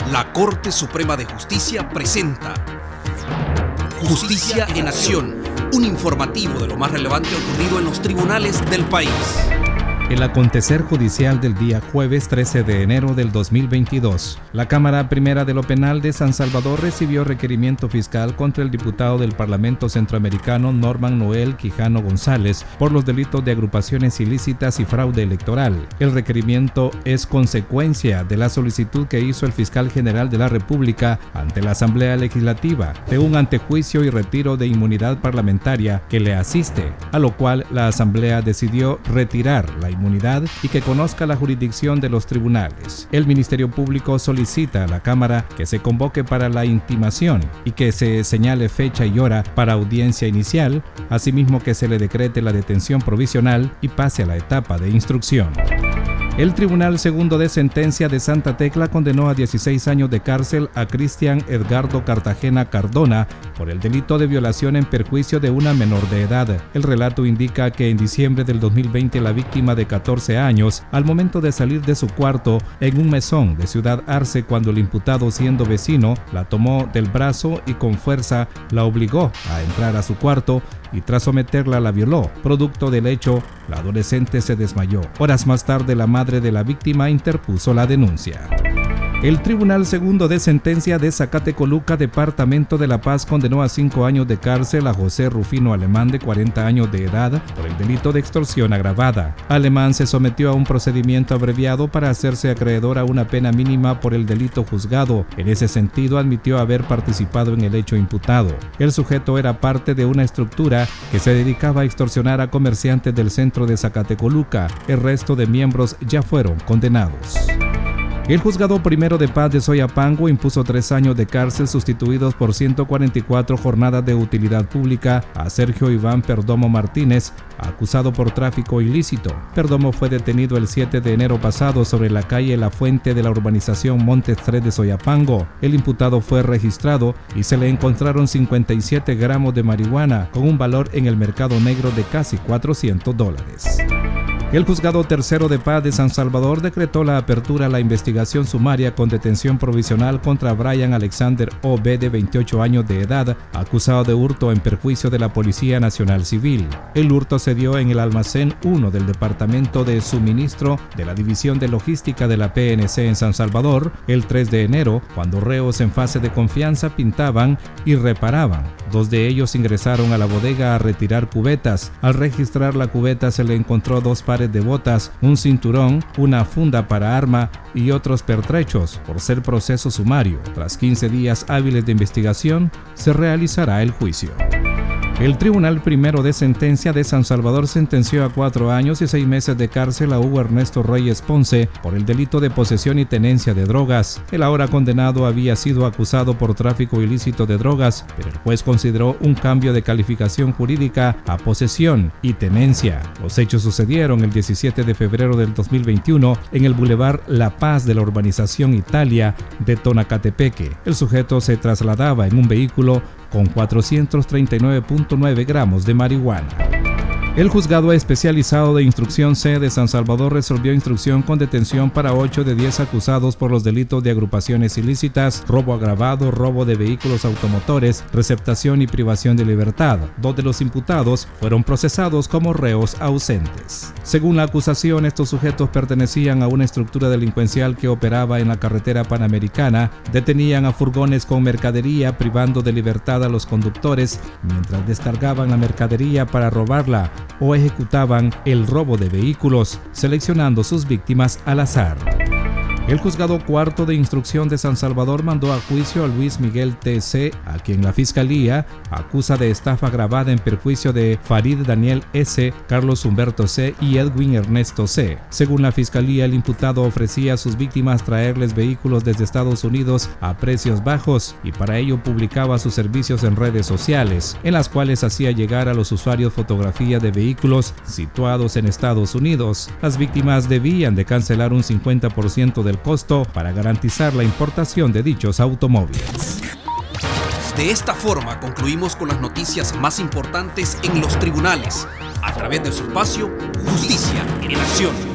La Corte Suprema de Justicia presenta Justicia en Acción, un informativo de lo más relevante ocurrido en los tribunales del país. El acontecer judicial del día jueves 13 de enero del 2022. La Cámara Primera de lo Penal de San Salvador recibió requerimiento fiscal contra el diputado del Parlamento Centroamericano Norman Noel Quijano González por los delitos de agrupaciones ilícitas y fraude electoral. El requerimiento es consecuencia de la solicitud que hizo el fiscal general de la República ante la Asamblea Legislativa de un antejuicio y retiro de inmunidad parlamentaria que le asiste, a lo cual la Asamblea decidió retirar la inmunidad y que conozca la jurisdicción de los tribunales. El Ministerio Público solicita a la Cámara que se convoque para la intimación y que se señale fecha y hora para audiencia inicial, asimismo que se le decrete la detención provisional y pase a la etapa de instrucción. El Tribunal Segundo de Sentencia de Santa Tecla condenó a 16 años de cárcel a Cristian Edgardo Cartagena Cardona por el delito de violación en perjuicio de una menor de edad. El relato indica que en diciembre del 2020 la víctima de 14 años, al momento de salir de su cuarto en un mesón de Ciudad Arce, cuando el imputado, siendo vecino, la tomó del brazo y con fuerza la obligó a entrar a su cuarto y tras someterla la violó. Producto del hecho, la adolescente se desmayó. Horas más tarde, la madre de la víctima interpuso la denuncia. El Tribunal Segundo de Sentencia de Zacatecoluca, Departamento de La Paz, condenó a 5 años de cárcel a José Rufino Alemán, de 40 años de edad, por el delito de extorsión agravada. Alemán se sometió a un procedimiento abreviado para hacerse acreedor a una pena mínima por el delito juzgado. En ese sentido, admitió haber participado en el hecho imputado. El sujeto era parte de una estructura que se dedicaba a extorsionar a comerciantes del centro de Zacatecoluca. El resto de miembros ya fueron condenados. El Juzgado Primero de Paz de Soyapango impuso 3 años de cárcel sustituidos por 144 jornadas de utilidad pública a Sergio Iván Perdomo Martínez, acusado por tráfico ilícito. Perdomo fue detenido el 7 de enero pasado sobre la calle La Fuente de la urbanización Montes 3 de Soyapango. El imputado fue registrado y se le encontraron 57 gramos de marihuana con un valor en el mercado negro de casi $400. El Juzgado Tercero de Paz de San Salvador decretó la apertura a la investigación sumaria con detención provisional contra Brian Alexander O.B., de 28 años de edad, acusado de hurto en perjuicio de la Policía Nacional Civil. El hurto se dio en el almacén 1 del Departamento de Suministro de la División de Logística de la PNC en San Salvador el 3 de enero, cuando reos en fase de confianza pintaban y reparaban. 2 de ellos ingresaron a la bodega a retirar cubetas. Al registrar la cubeta se le encontró 2 pares de botas, un cinturón, una funda para arma y otros pertrechos. Por ser proceso sumario, tras 15 días hábiles de investigación, se realizará el juicio. El Tribunal Primero de Sentencia de San Salvador sentenció a 4 años y 6 meses de cárcel a Hugo Ernesto Reyes Ponce por el delito de posesión y tenencia de drogas. El ahora condenado había sido acusado por tráfico ilícito de drogas, pero el juez consideró un cambio de calificación jurídica a posesión y tenencia. Los hechos sucedieron el 17 de febrero del 2021 en el Boulevard La Paz de la urbanización Italia de Tonacatepeque. El sujeto se trasladaba en un vehículo con 439.9 gramos de marihuana. El Juzgado Especializado de Instrucción C de San Salvador resolvió instrucción con detención para 8 de 10 acusados por los delitos de agrupaciones ilícitas, robo agravado, robo de vehículos automotores, receptación y privación de libertad. 2 de los imputados fueron procesados como reos ausentes. Según la acusación, estos sujetos pertenecían a una estructura delincuencial que operaba en la carretera panamericana, detenían a furgones con mercadería privando de libertad a los conductores mientras descargaban la mercadería para robarla, o ejecutaban el robo de vehículos, seleccionando sus víctimas al azar. El Juzgado Cuarto de Instrucción de San Salvador mandó a juicio a Luis Miguel T.C., a quien la Fiscalía acusa de estafa agravada en perjuicio de Farid Daniel S., Carlos Humberto C. y Edwin Ernesto C. Según la Fiscalía, el imputado ofrecía a sus víctimas traerles vehículos desde Estados Unidos a precios bajos y para ello publicaba sus servicios en redes sociales, en las cuales hacía llegar a los usuarios fotografías de vehículos situados en Estados Unidos. Las víctimas debían de cancelar un 50% del costo para garantizar la importación de dichos automóviles. De esta forma concluimos con las noticias más importantes en los tribunales, a través de su espacio Justicia en Acción.